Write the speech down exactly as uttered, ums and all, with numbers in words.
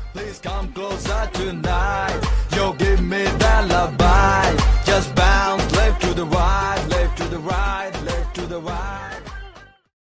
Please come closer tonight. Yo, give me that lullaby. Just bounce left to the right.